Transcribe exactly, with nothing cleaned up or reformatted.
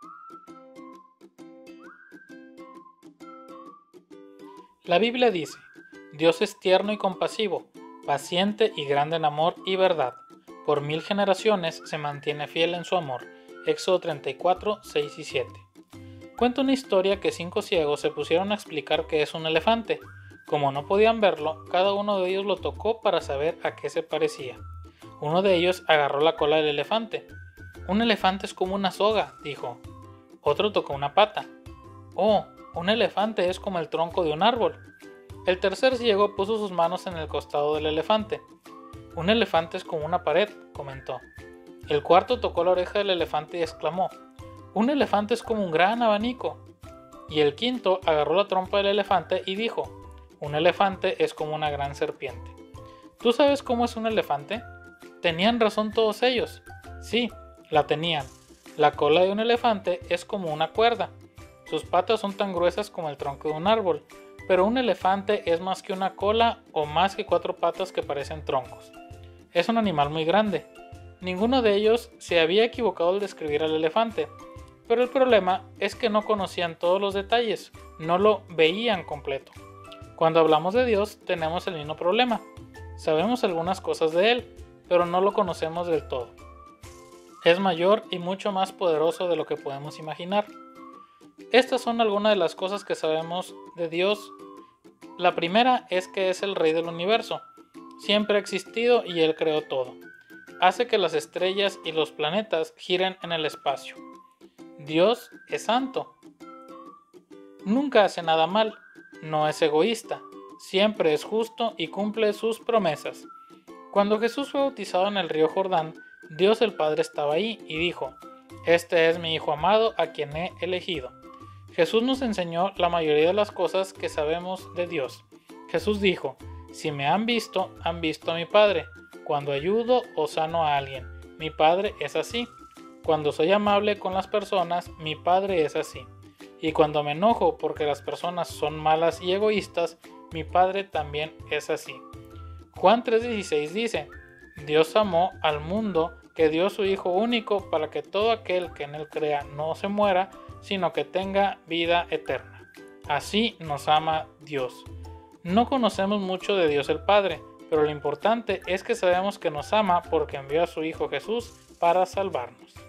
La Biblia dice: Dios es tierno y compasivo, paciente y grande en amor y verdad. Por mil generaciones se mantiene fiel en su amor. Éxodo treinta y cuatro, seis y siete. Cuenta una historia que cinco ciegos se pusieron a explicar qué es un elefante. Como no podían verlo, cada uno de ellos lo tocó para saber a qué se parecía. Uno de ellos agarró la cola del elefante. Un elefante es como una soga, dijo. Otro tocó una pata. Oh, un elefante es como el tronco de un árbol. El tercer ciego puso sus manos en el costado del elefante. Un elefante es como una pared, comentó. El cuarto tocó la oreja del elefante y exclamó: un elefante es como un gran abanico. Y el quinto agarró la trompa del elefante y dijo: un elefante es como una gran serpiente. ¿Tú sabes cómo es un elefante? ¿Tenían razón todos ellos? Sí, la tenían. La cola de un elefante es como una cuerda. Sus patas son tan gruesas como el tronco de un árbol, pero un elefante es más que una cola o más que cuatro patas que parecen troncos. Es un animal muy grande. Ninguno de ellos se había equivocado al describir al elefante, pero el problema es que no conocían todos los detalles, no lo veían completo. Cuando hablamos de Dios tenemos el mismo problema. Sabemos algunas cosas de Él, pero no lo conocemos del todo. Es mayor y mucho más poderoso de lo que podemos imaginar. Estas son algunas de las cosas que sabemos de Dios. La primera es que es el Rey del universo. Siempre ha existido y Él creó todo. Hace que las estrellas y los planetas giren en el espacio. Dios es santo. Nunca hace nada mal. No es egoísta. Siempre es justo y cumple sus promesas. Cuando Jesús fue bautizado en el río Jordán, Dios el Padre estaba ahí y dijo: este es mi Hijo amado a quien he elegido. Jesús nos enseñó la mayoría de las cosas que sabemos de Dios. Jesús dijo: si me han visto, han visto a mi Padre. Cuando ayudo o sano a alguien, mi Padre es así. Cuando soy amable con las personas, mi Padre es así. Y cuando me enojo porque las personas son malas y egoístas, mi Padre también es así. Juan tres dieciséis dice: Dios amó al mundo que dio su Hijo único para que todo aquel que en él crea no se muera, sino que tenga vida eterna. Así nos ama Dios. No conocemos mucho de Dios el Padre, pero lo importante es que sabemos que nos ama porque envió a su Hijo Jesús para salvarnos.